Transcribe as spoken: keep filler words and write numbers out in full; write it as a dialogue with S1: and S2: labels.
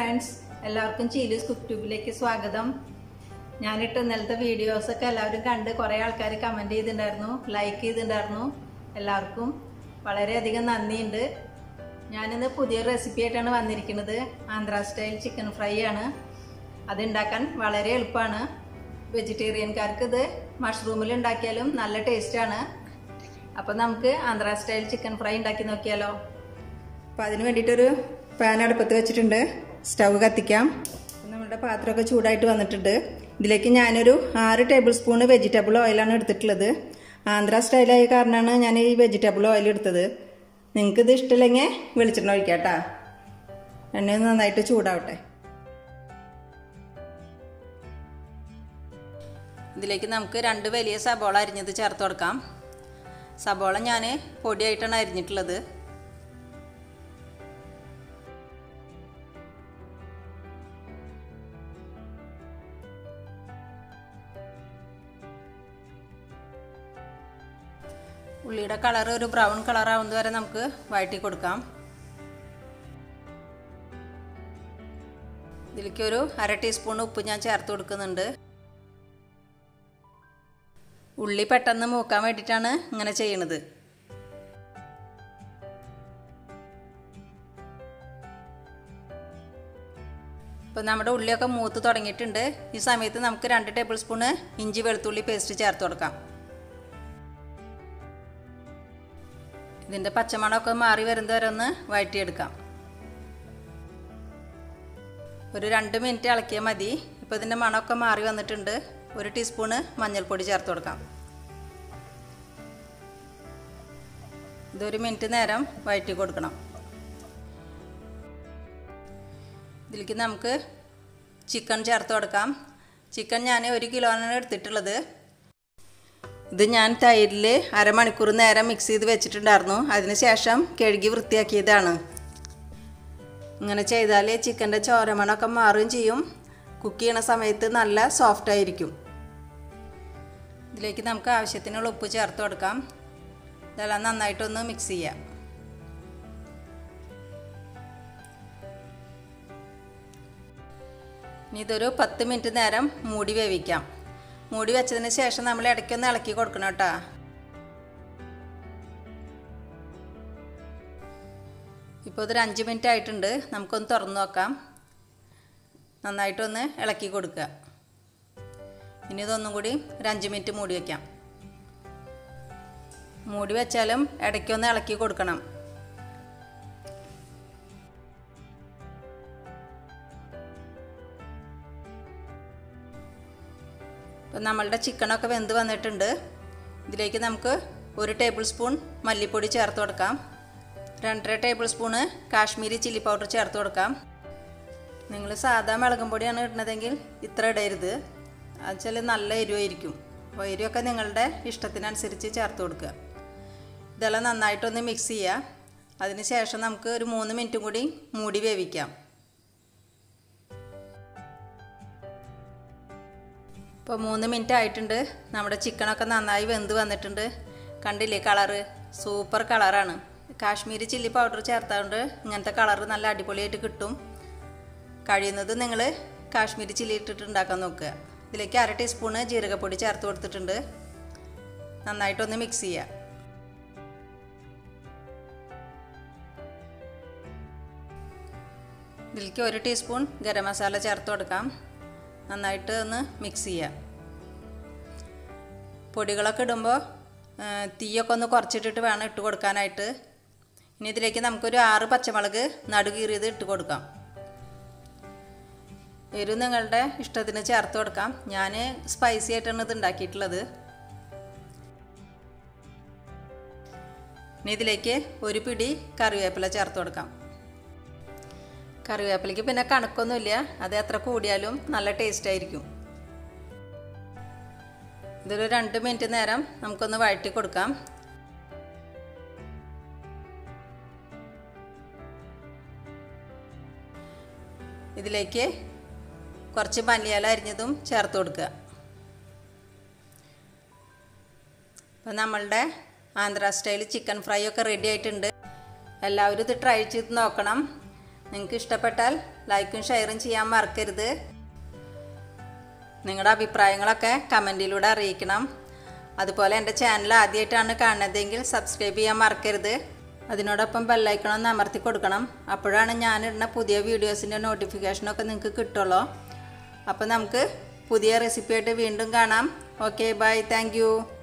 S1: friends, എല്ലാവർക്കും ചീലൂസ് കുക്ക്ട്യൂബിലേക്ക് സ്വാഗതം. ഞാനിട്ട് ഇന്നലത്തെ വീഡിയോസൊക്കെ എല്ലാവരും കണ്ട് കുറേ ആൾക്കാർ കമൻറ്റ് ചെയ്തിട്ടുണ്ടായിരുന്നു, ലൈക്ക് ചെയ്തിട്ടുണ്ടായിരുന്നു. എല്ലാവർക്കും വളരെയധികം നന്ദിയുണ്ട്. ഞാനിന്ന് പുതിയൊരു റെസിപ്പി ആയിട്ടാണ് വന്നിരിക്കുന്നത്. ആന്ധ്ര സ്റ്റൈൽ ചിക്കൻ ഫ്രൈ ആണ്. അതുണ്ടാക്കാൻ വളരെ എളുപ്പമാണ്. വെജിറ്റേറിയൻകാർക്ക് ഇത് മഷ്റൂമിൽ ഉണ്ടാക്കിയാലും നല്ല ടേസ്റ്റാണ്. അപ്പോൾ നമുക്ക് ആന്ധ്ര സ്റ്റൈൽ ചിക്കൻ ഫ്രൈ ഉണ്ടാക്കി നോക്കിയാലോ. അപ്പോൾ അതിന് വേണ്ടിയിട്ടൊരു പാൻ അടുപ്പത്ത് വെച്ചിട്ടുണ്ട്. സ്റ്റവ് കത്തിക്കാം. നമ്മുടെ പാത്രമൊക്കെ ചൂടായിട്ട് വന്നിട്ടുണ്ട്. ഇതിലേക്ക് ഞാനൊരു ആറ് ടേബിൾ സ്പൂൺ വെജിറ്റബിൾ ഓയിലാണ് എടുത്തിട്ടുള്ളത്. ആന്ധ്ര സ്റ്റൈലായ കാരണമാണ് ഞാൻ ഈ വെജിറ്റബിൾ ഓയിൽ എടുത്തത്. നിങ്ങൾക്ക് ഇത് ഇഷ്ടമില്ലെങ്കിൽ വെളിച്ചെണ്ണ ഒഴിക്കാം കേട്ടോ. എണ്ണ നന്നായിട്ട് ചൂടാവട്ടെ. ഇതിലേക്ക് നമുക്ക് രണ്ട് വലിയ സബോള അരിഞ്ഞത് ചേർത്ത് കൊടുക്കാം. സബോള ഞാൻ പൊടിയായിട്ടാണ് അരിഞ്ഞിട്ടുള്ളത്. ഉള്ളിയുടെ കളർ ഒരു ബ്രൗൺ കളർ ആവുന്നത് വരെ നമുക്ക് വഴറ്റി കൊടുക്കാം. ഇതിലേക്ക് ഒരു അര ടീസ്പൂൺ ഉപ്പ് ഞാൻ ചേർത്ത് കൊടുക്കുന്നുണ്ട്. ഉള്ളി പെട്ടെന്ന് മൂക്കാൻ വേണ്ടിയിട്ടാണ് ഇങ്ങനെ ചെയ്യണത്. ഇപ്പോൾ നമ്മുടെ ഉള്ളിയൊക്കെ മൂത്ത് തുടങ്ങിയിട്ടുണ്ട്. ഈ സമയത്ത് നമുക്ക് രണ്ട് ടേബിൾ സ്പൂണ് ഇഞ്ചി വെളുത്തുള്ളി പേസ്റ്റ് ചേർത്ത് കൊടുക്കാം. ഇതിൻ്റെ പച്ചമണമൊക്കെ മാറി വരുന്നത് വരെ ഒന്ന് വഴറ്റിയെടുക്കാം. ഒരു രണ്ട് മിനിറ്റ് ഇളക്കിയാൽ മതി. ഇപ്പോൾ ഇതിൻ്റെ മണമൊക്കെ മാറി വന്നിട്ടുണ്ട്. ഒരു ടീസ്പൂണ് മഞ്ഞൾപ്പൊടി ചേർത്ത് കൊടുക്കാം. ഇതൊരു മിനിറ്റ് നേരം വഴറ്റി കൊടുക്കണം. ഇതിലേക്ക് നമുക്ക് ചിക്കൻ ചേർത്ത് കൊടുക്കാം. ചിക്കൻ ഞാൻ ഒരു കിലോനാണ് എടുത്തിട്ടുള്ളത്. ഇത് ഞാൻ തൈരിൽ അരമണിക്കൂർ നേരം മിക്സ് ചെയ്ത് വെച്ചിട്ടുണ്ടായിരുന്നു. അതിന് ശേഷം കഴുകി വൃത്തിയാക്കിയതാണ്. ഇങ്ങനെ ചെയ്താൽ ചിക്കൻ്റെ ചോരമണമൊക്കെ മാറുകയും ചെയ്യും. കുക്ക് ചെയ്യണ സമയത്ത് നല്ല സോഫ്റ്റ് ആയിരിക്കും. ഇതിലേക്ക് നമുക്ക് ആവശ്യത്തിനുള്ള ഉപ്പ് ചേർത്ത് കൊടുക്കാം. ഇതെല്ലാം നന്നായിട്ടൊന്ന് മിക്സ് ചെയ്യാം. ഇനി ഇതൊരു പത്ത് മിനിറ്റ് നേരം മൂടി വേവിക്കാം. മൂടി വെച്ചതിന് ശേഷം നമ്മൾ ഇടയ്ക്കൊന്ന് ഇളക്കി കൊടുക്കണം കേട്ടോ. ഇപ്പോൾ ഇതൊരു അഞ്ച് മിനിറ്റ് ആയിട്ടുണ്ട്. നമുക്കൊന്ന് തുറന്ന് നോക്കാം. നന്നായിട്ടൊന്ന് ഇളക്കി കൊടുക്കുക. ഇനി ഇതൊന്നും കൂടി ഒരു അഞ്ച് മിനിറ്റ് മൂടി വയ്ക്കാം. മൂടി വെച്ചാലും ഇടയ്ക്കൊന്ന് ഇളക്കി കൊടുക്കണം. ഇപ്പം നമ്മളുടെ ചിക്കനൊക്കെ വെന്ത് വന്നിട്ടുണ്ട്. ഇതിലേക്ക് നമുക്ക് ഒരു ടേബിൾ സ്പൂൺ മല്ലിപ്പൊടി ചേർത്ത് കൊടുക്കാം. രണ്ടര tablespoon Kashmiri chilli powder ചേർത്ത് കൊടുക്കാം. നിങ്ങൾ സാധാ മുളകും പൊടിയാണ് ഇടുന്നതെങ്കിൽ ഇത്ര ഇടരുത്. അതുവെച്ചാൽ നല്ല എരിവായിരിക്കും. അപ്പോൾ എരിവൊക്കെ നിങ്ങളുടെ ഇഷ്ടത്തിനനുസരിച്ച് ചേർത്ത് കൊടുക്കുക. ഇതെല്ലാം നന്നായിട്ടൊന്ന് മിക്സ് ചെയ്യുക. അതിന് ശേഷം നമുക്ക് ഒരു മൂന്ന് മിനിറ്റും കൂടി മൂടി വേവിക്കാം. ഇപ്പോൾ മൂന്ന് മിനിറ്റ് ആയിട്ടുണ്ട്. നമ്മുടെ ചിക്കനൊക്കെ നന്നായി വെന്ത് വന്നിട്ടുണ്ട്. കണ്ടില്ലേ കളറ്? സൂപ്പർ കളറാണ്. കാശ്മീരി ചില്ലി പൗഡർ ചേർത്തതുകൊണ്ട് ഇങ്ങനത്തെ കളറ് നല്ല അടിപൊളിയായിട്ട് കിട്ടും. കഴിയുന്നത് നിങ്ങൾ കാശ്മീരി ചില്ലി ഇട്ടിട്ട് ഉണ്ടാക്കാൻ നോക്കുക. ഇതിലേക്ക് അര ടീസ്പൂണ് ജീരകപ്പൊടി ചേർത്ത് കൊടുത്തിട്ടുണ്ട്. നന്നായിട്ടൊന്ന് മിക്സ് ചെയ്യുക. ഇതിലേക്ക് ഒരു ടീസ്പൂൺ ഗരം മസാല ചേർത്ത് കൊടുക്കാം. നന്നായിട്ട് ഒന്ന് മിക്സ് ചെയ്യുക. പൊടികളൊക്കെ ഇടുമ്പോൾ തീയൊക്കെ ഒന്ന് കുറച്ചിട്ടിട്ട് വേണം ഇട്ട് കൊടുക്കാനായിട്ട്. ഇനി ഇതിലേക്ക് നമുക്കൊരു ആറ് പച്ചമുളക് നടുകീറിയത് ഇട്ട് കൊടുക്കാം. എരിവ് നിങ്ങളുടെ ഇഷ്ടത്തിന് ചേർത്ത് കൊടുക്കാം. ഞാൻ സ്പൈസി ആയിട്ടാണ് ഇത് ഉണ്ടാക്കിയിട്ടുള്ളത്. ഇനി ഇതിലേക്ക് ഒരു പിടി കറിവേപ്പില ചേർത്ത് കൊടുക്കാം. കറിവേപ്പിലയ്ക്ക് പിന്നെ കണക്കൊന്നുമില്ല. അത് എത്ര കൂടിയാലും നല്ല ടേസ്റ്റ് ആയിരിക്കും. ഇതൊരു രണ്ട് മിനിറ്റ് നേരം നമുക്കൊന്ന് വഴറ്റി കൊടുക്കാം. ഇതിലേക്ക് കുറച്ച് മല്ലിയില അരിഞ്ഞതും ചേർത്ത് കൊടുക്കുക. അപ്പോൾ നമ്മളുടെ ആന്ധ്ര സ്റ്റൈൽ ചിക്കൻ ഫ്രൈ ഒക്കെ റെഡി ആയിട്ടുണ്ട്. എല്ലാവരും ഇത് ട്രൈ ചെയ്ത് നോക്കണം. നിങ്ങൾക്ക് ഇഷ്ടപ്പെട്ടാൽ ലൈക്കും ഷെയറും ചെയ്യാൻ മറക്കരുത്. നിങ്ങളുടെ അഭിപ്രായങ്ങളൊക്കെ കമൻറ്റിലൂടെ അറിയിക്കണം. അതുപോലെ എൻ്റെ ചാനൽ ആദ്യമായിട്ടാണ് കാണുന്നതെങ്കിൽ സബ്സ്ക്രൈബ് ചെയ്യാൻ മറക്കരുത്. അതിനോടൊപ്പം ബെല്ലൈക്കൺ ഒന്ന് അമർത്തി കൊടുക്കണം. അപ്പോഴാണ് ഞാനിടുന്ന പുതിയ വീഡിയോസിൻ്റെ നോട്ടിഫിക്കേഷനൊക്കെ നിങ്ങൾക്ക് കിട്ടുള്ളൂ. അപ്പോൾ നമുക്ക് പുതിയ റെസിപ്പിയായിട്ട് വീണ്ടും കാണാം. Okay, bye, thank U.